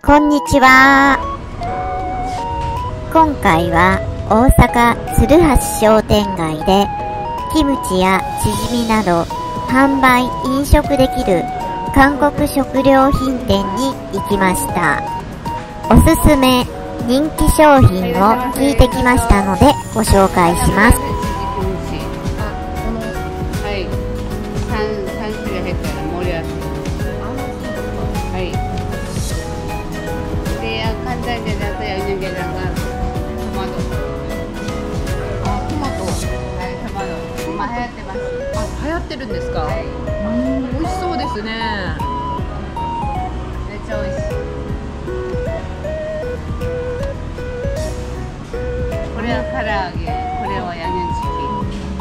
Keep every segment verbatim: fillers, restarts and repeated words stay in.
こんにちは。今回は大阪鶴橋商店街でキムチやチヂミなど販売飲食できる韓国食料品店に行きました。おすすめ人気商品を聞いてきましたのでご紹介します。 はい、さん種類入ったら盛り合わせ。はい。で、간장게장또 양념게장과 토마토. 아, 토마토. 네, 토마토.今流行ってます。 あ、流行ってるんですか。 はい。 うん、美味しそうですね。 めっちゃ美味しい。これは唐揚げ、これはヤンニョムチキン。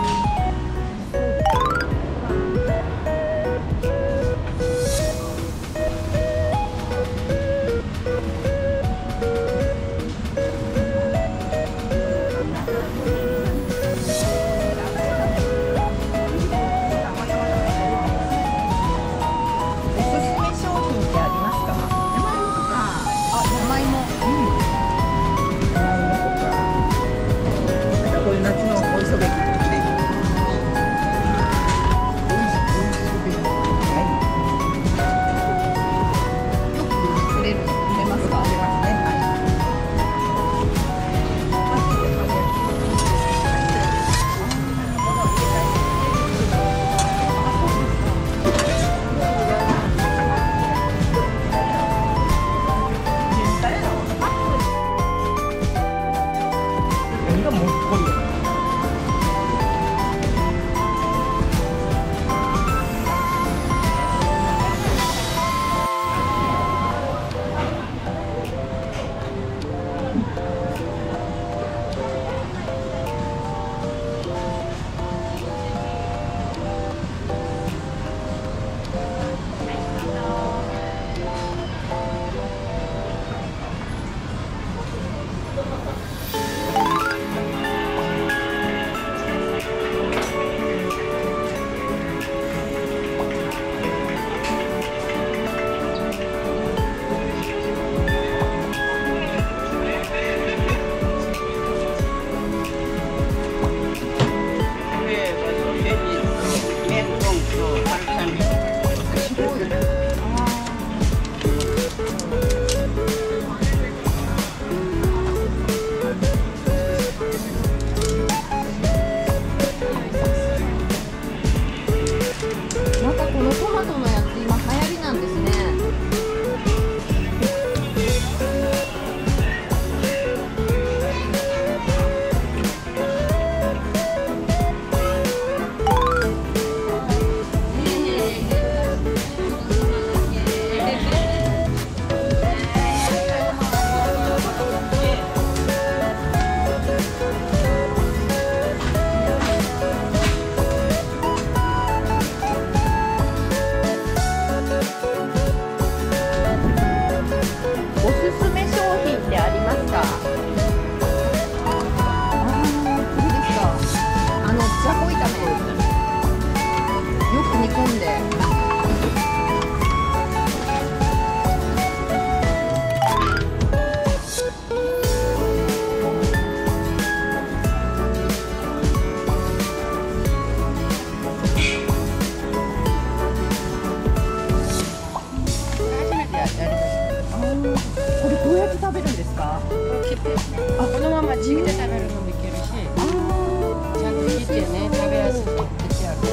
食べるんですか？ 切って、あ、このままちぎって食べるのもいけるし、ちゃんと切ってね、食べやすく切ってある。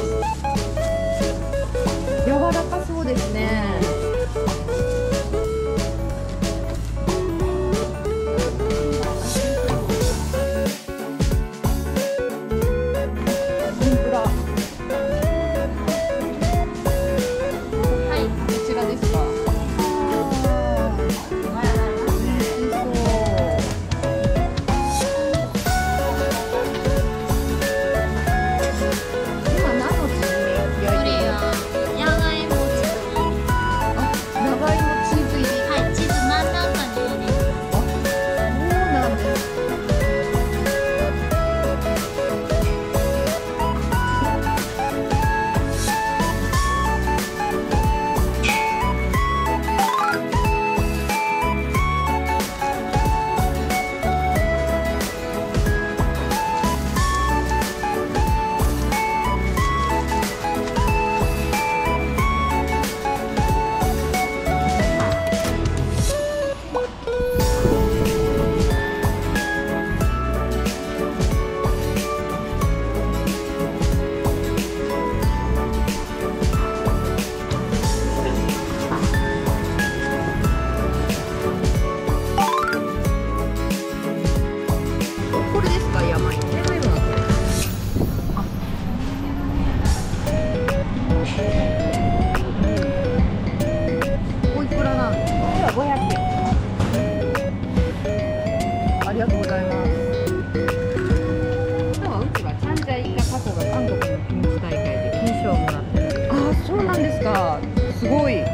柔らかそうですね。天ぷら。はい、こちらですか？ あすごい。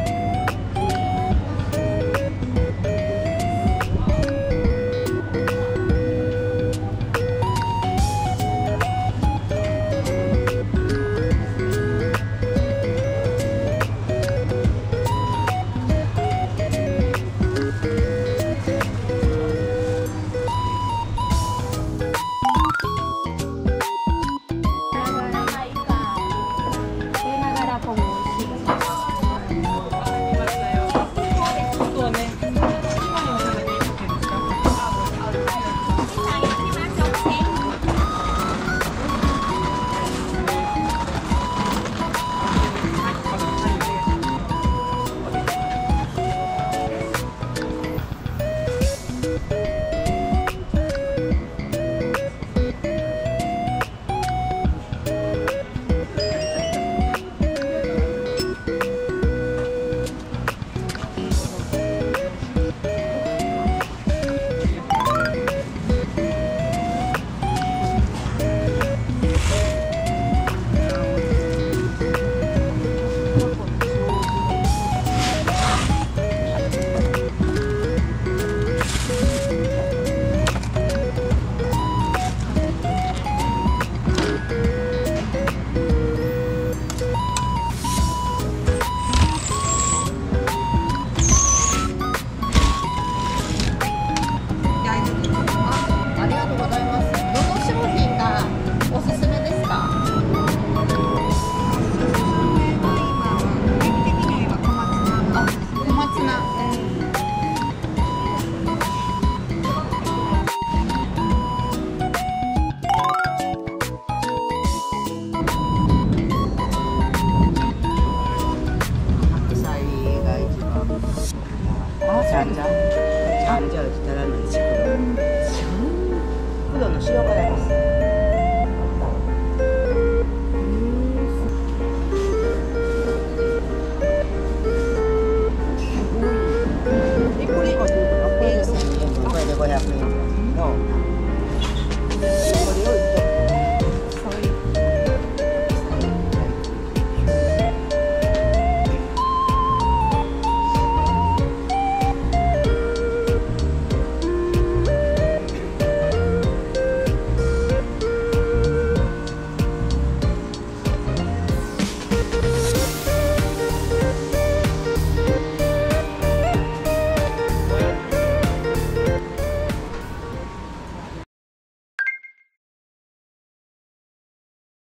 ちゃんじゃんちゃんじゃしたら何しくる黒の塩辛